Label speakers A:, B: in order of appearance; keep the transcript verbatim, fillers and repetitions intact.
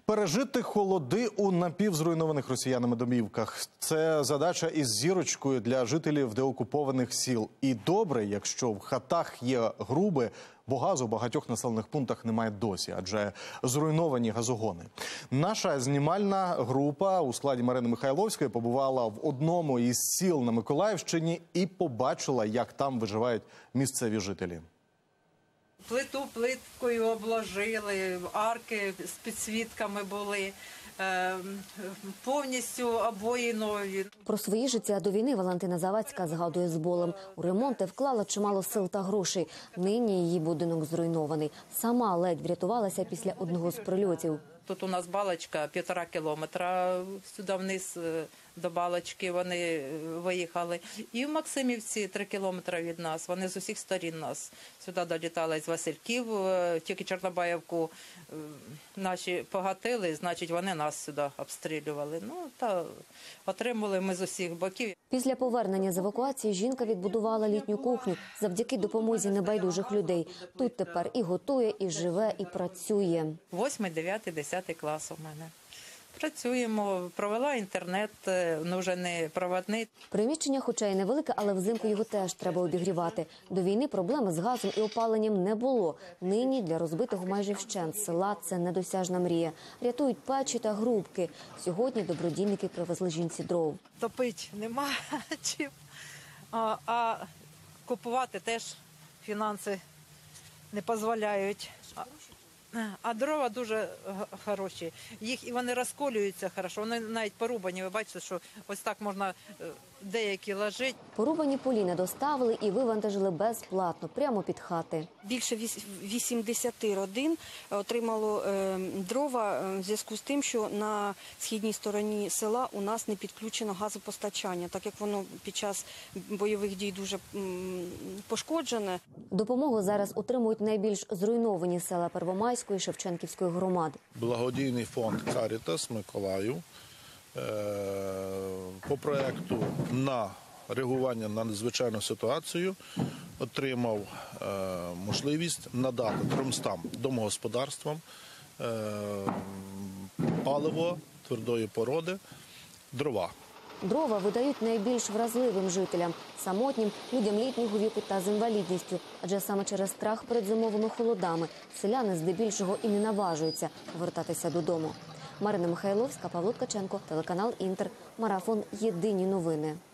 A: Пережити холоди у напівзруйнованих росіянами домівках – це задача із зірочкою для жителів деокупованих сіл. І добре, якщо в хатах є груби, бо газу в багатьох населених пунктах немає досі, адже зруйновані газогони. Наша знімальна група у складі Марини Михайловської побувала в одному із сіл на Миколаївщині і побачила, як там виживають місцеві жителі.
B: Плиту плиткою обложили, арки з підсвітками були, повністю обої нові.
C: Про свої життя до війни Валентина Завадська згадує з болем. У ремонти вклала чимало сил та грошей. Нині її будинок зруйнований. Сама ледь врятувалася після одного з прильотів.
B: Тут у нас балочка півтора кілометра, сюди вниз до балочки вони виїхали. І в Максимівці три кілометри від нас, вони з усіх сторін нас. Сюди долітали з Васильків, тільки Чорнобаївку наші погатили, значить вони нас сюди обстрілювали. Ну, та отримали ми з усіх боків.
C: Після повернення з евакуації жінка відбудувала літню кухню завдяки допомозі небайдужих людей. Тут тепер і готує, і живе, і працює.
B: Восьмий, дев'ятий, десятий клас у мене. Працюємо, провела інтернет, ну вже не проводний.
C: Приміщення хоча й невелике, але взимку його теж треба обігрівати. До війни проблеми з газом і опаленням не було. Нині для розбитого майже вщент села це недосяжна мрія. Рятують печі та грубки. Сьогодні добродійники привезли жінці дров.
B: Топить нема чим, а, а купувати теж фінанси не дозволяють. А дрова дуже хороші. Їх і вони розколюються хорошо. Вони навіть порубані. Ви бачите, що ось так можна деякі ложити.
C: Порубані поліна доставили і вивантажили безплатно, прямо під хати.
D: Більше вісімдесяти родин отримало дрова в зв'язку з тим, що на східній стороні села у нас не підключено газопостачання, так як воно під час бойових дій дуже пошкоджене.
C: Допомогу зараз отримують найбільш зруйновані села Первомайської і Шевченківської громад.
E: Благодійний фонд «Карітас» Миколаїв по проєкту на реагування на надзвичайну ситуацію отримав можливість надати тримстам домогосподарствам паливо твердої породи, дрова.
C: Дрова видають найбільш вразливим жителям – самотнім, людям літнього віку та з інвалідністю. Адже саме через страх перед зимовими холодами селяни здебільшого і не наважуються повертатися додому. Марина Михайловська, Павло Ткаченко, телеканал «Інтер», марафон «Єдині новини».